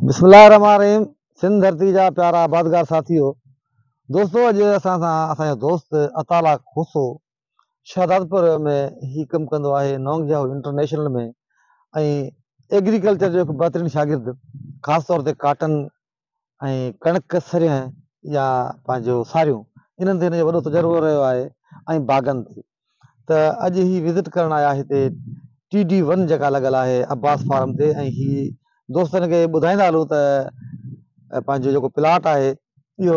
बिस्मिल्लाहिर्रहमानिर्रहीम। सिंध धरती जा प्यारा आबादगार साथियों, दोस्तों अॼु असां सां असांजो दोस्त अताला खोसो शहदादपुर में ही कमु कंदो आहे, नौंगजाऊ इंटरनेशनल में, ऐं एग्रीकल्चर जो हिकु बहितरीनु शागिर्दु, ख़ासि तौर ते काटन ऐं कणिक सरियह या पंहिंजो सारियूं, इन्हनि ते हिनजो वॾो तजुर्बो रहियो आहे ऐं बाग़नि ते। त अॼु ही विज़िट करणु आया हिते TD1 जेका लॻल आहे अब्बास फार्म ते, ऐं ही दोस्तनि खे ॿुधाईंदा हलूं त पंहिंजो जेको प्लाट आहे इहो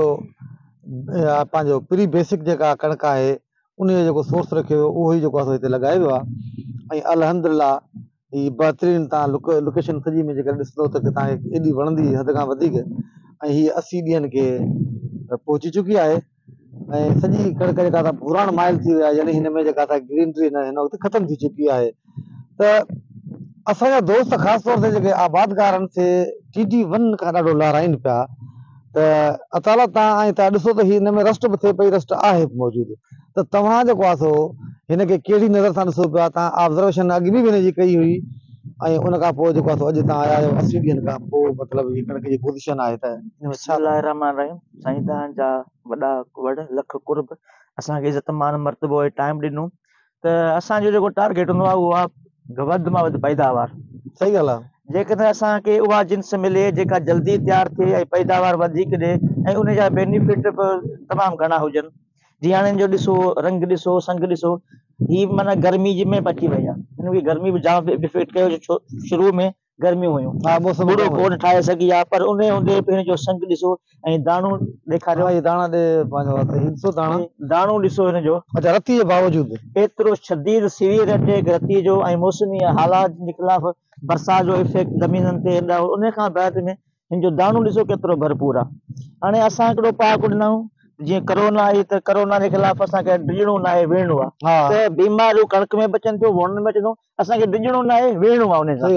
पंहिंजो प्री बेसिक जेका कणिक आहे उन जो जेको सोर्स रखियो हुयो उहो ई जेको आहे हिते लॻायो वियो आहे। ऐं अल्हम्दुलिल्लाह ही बहितरीनु तव्हां लोकेशन सॼी में जेकर ॾिसंदो त तव्हांखे एॾी वणंदी हद खां वधीक, ऐं हीअ 80 ॾींहंनि खे पहुची चुकी आहे ऐं सॼी कणिक जेका आहे पुराण माइल थी विया, यानी हिन में जेका आहे ग्रीनरी हिन वक़्तु ख़तमु थी चुकी आहे। त असांजा दोस्त ख़ासि तौर ते जेके आबादगारनि से TD1 खां ॾाढो लाराइनि पिया त अताला तव्हां ॾिसो त हिन में रस्ट बि थिए पई, रस्ट आहे मौजूदु, त तव्हां जेको आहे सो हिन खे कहिड़ी नज़र सां ॾिसो पिया? तव्हां ऑब्ज़र्वेशन अॻु बि हिन जी कई हुई, ऐं उन खां पोइ जेको आहे सो अॼु तव्हां आया आहियो 80 ॾींहंनि खां पोइ, मतिलबु हीअ कणिक जी पोज़ीशन आहे त बिस्मिल्लाहिर्रहमानिर्रहीम। साईं तव्हांजा वॾा वॾ लख कुर्ब असांखे इज़त मान मर्तबो ऐं टाइम ॾिनो त असांजो जेको टारगेट हूंदो आहे उहा वधि मां वधि पैदावार। सही ॻाल्हि आहे। जेकॾहिं असांखे उहा जिन्स मिले जेका जल्दी तयारु थिए ऐं पैदावार वधीक ॾिए ऐं उन जा बेनिफिट बि तमामु घणा हुजनि। जीअं हाणे जो ॾिसो, रंग ॾिसो, संग ॾिसो, ही माना गर्मी जी में बची वई आहे। हिनखे गर्मी बि जाम इफेक्ट कयो, छो शुरू में गर्मियूं हुयूं, बुरो कोन ठाहे सघी आहे, पर उन हूंदे बि हिन जो संग ॾिसो ऐं दाणो ॾेखारियो। दाणा ॾिसो, दाणो ॾिसो हिन जो, रती जे बावजूदि एतिरो शदीद सीवियर अटैक रती जो ऐं मौसमी हालात जे ख़िलाफ़ बरसाति जो इफेक्ट ज़मीननि ते, उन खां बाद में हिन जो दाणो ॾिसो केतिरो भरपूर आहे। हाणे असां हिकिड़ो पहाको ॾिनऊं, जीअं करोना आई त करोना जे ख़िलाफ़ असांखे डिॼणो न आहे, विढ़णो आहे। त बीमारियूं कणिक में बि अचनि थियूं, वणनि में अचे थो, असांखे डिॼणो न आहे, विढ़णो आहे। उन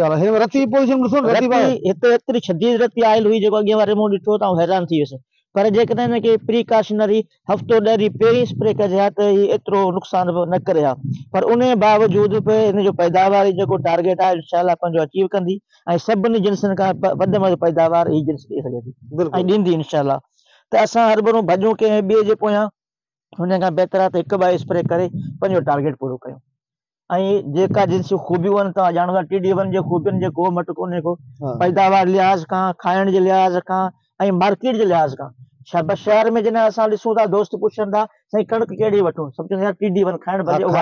सां हिते एतिरी शदीद रती आयल हुई, जेको अॻे वारे मूं ॾिठो त हैरान थी वियुसि। पर जेकॾहिं हिनखे प्रिकॉशनरी हफ़्तो 10 ॾींहं पहिरीं स्प्रे कजे हा त ही एतिरो नुक़सानु बि न करे हा। पर उन बावजूदि बि हिन जो पैदावार जेको टारगेट आहे इंशाअल्लाह पंहिंजो अचीव कंदी ऐं सभिनी जिन्सनि खां वधि में वधि पैदावार ही जिन्स ॾेई सघे थी ऐं ॾींदी इंशाअल्लाह। त असां हर भरू भॼूं कंहिं ॿिए जे पोयां, हुन खां बहितर आहे त हिकु बार स्प्रे करे पंहिंजो टारगेट पूरो कयूं। ऐं जेका जिन्स खूबियूं आहिनि तव्हां ॼाणो था, TD1 जे खूबियुनि जे को मट कोन्हे को, पैदावार लिहाज़ खां, खाइण जे लिहाज़ खां ऐं मार्केट जे लिहाज़ खां। शहर में जॾहिं असां ॾिसूं था, दोस्त पुछनि था साईं कणिक कहिड़ी वठूं, सभु चवंदा TD1 खाइण भले उहा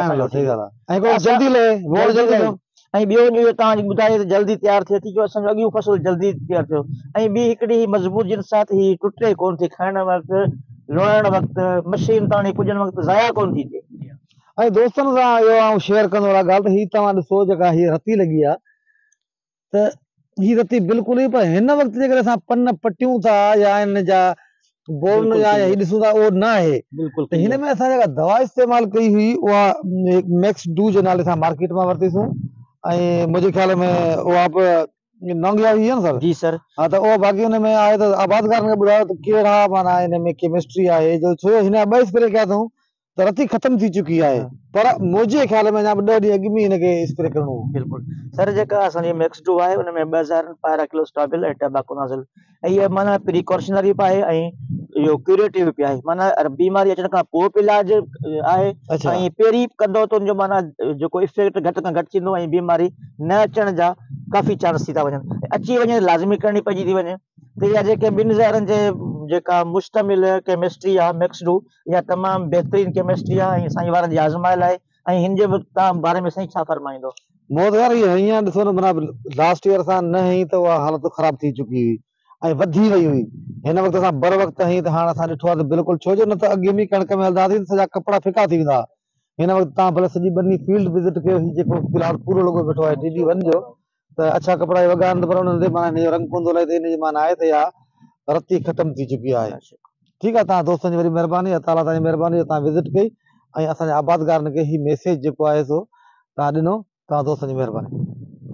ऐं ॿियो इहो तव्हां ॿुधायो त जल्दी तयारु थिए थी, जो असांजो अॻियूं फसल जल्दी तयारु थियो। ऐं ॿी हिकिड़ी मज़बूत जिन्स आहे त ही टुटे कोन थी, खाइण वक़्तु, लोहण वक़्तु, मशीन ताणी पुॼण वक़्तु ज़ाया कोन थी थिए। ऐं दोस्तनि सां इहो आउं शेयर कंदो आहियां ॻाल्हि, त हीअ तव्हां ॾिसो जेका हीअ रती लॻी आहे, त हीअ रती बिल्कुलु ई, पर हिन वक़्तु जेकर असां पन पटियूं था या हिन जा बोर्न या हीअ ॾिसूं था, उहो न आहे। त हिन में असां जेका दवा इस्तेमालु कई हुई उहा मैक्स डू जे नाले सां मार्केट मां वरितीसूं, ऐं मुंहिंजे ख्याल में उहा बि नौंगिया हुई न सर? जी सर। हा, त उहा बाक़ी हुन में आहे त आबादगारनि खे ॿुधायो त कहिड़ा माना हिन में केमिस्ट्री आहे, जो छो हिन जा 2 स्प्रे कया अथऊं त रती ख़तम थी चुकी आहे, पर मुंहिंजे ख्याल में अञा 2 ॾींहं अॻु में हिनखे स्प्रे करणो हो। बिल्कुलु सर, जेका असांजी मैक्स डू आहे उन में 2000 पायराक्लोस्टाबिल ऐं टैबाकोनाज़ोल, ऐं इहा माना प्रिकॉशनरी बि आहे ऐं इहो क्यूरेटिव बि आहे, माना बीमारी अचण खां पोइ बि इलाज आहे। ऐं पहिरीं कंदो त उनजो माना जेको इफेक्ट घटि खां घटि थींदो ऐं बीमारी न अचण जा काफ़ी चांस थी था वञनि, अची वञे लाज़मी करणी पइजी थी वञे। त इहा जेके 2 ज़हरनि जे जेका मुश्तमिल केमिस्ट्री आहे मैक्स डू, इहा तमामु बहितरीनु केमिस्ट्री आहे ऐं साईं वारनि जी आज़माइल आहे। ऐं हिन जे तव्हां बारे में साईं छा फरमाईंदो? मोदगार हीअं ॾिसो न, माना लास्ट ईयर असां न हई त उहा हालत ख़राब थी चुकी हुई ऐं वधी वई हुई। हिन वक़्तु असां बर वक़्तु हई त हाणे असां ॾिठो आहे त बिल्कुलु, छो जो न त अॻु में कणिक में हलंदासीं त सॼा कपिड़ा फिका थी वेंदा। हिन वक़्तु तव्हां भले सॼी बनी फील्ड विज़िट कयो, जेको फ़िलहाल पूरो लॻो वेठो आहे TD1 जो, त अच्छा कपिड़ा वॻा आहिनि, पर उन्हनि ते माना हिन जो रंग कोन थो लहे, त हिन जी माना आहे त इहा रती ख़तमु थी चुकी आहे। ठीकु आहे, तव्हां दोस्तनि जी वरी महिरबानी, अताला तव्हांजी महिरबानी, तव्हां विज़िट कई ऐं असांजे आबादगारनि खे ही मैसेज जेको आहे सो तव्हां ॾिनो, तव्हां दोस्तनि जी महिरबानी।